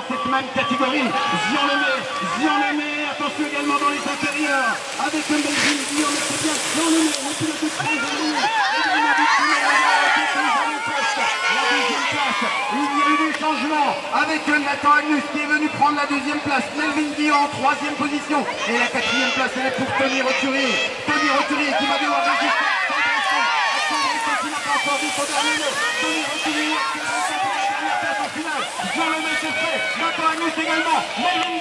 dans cette même catégorie. Zion Lemay, attention également dans les intérieurs, avec un Melvin Guillaume, c'est bien Zion Lemay, le pilote de 13 années, également victime de la deuxième place. Il y a eu des changements avec Nathan Agnus qui est venu prendre la deuxième place, Melvin Guillaume en troisième position, et la quatrième place elle est pour Tony Roturier. Tony Roturier qui va devoir résister. Tony Roturier qui est pour la dernière place en finale. Jean Lemay c'est fait, Nathan Agnus également, Melvin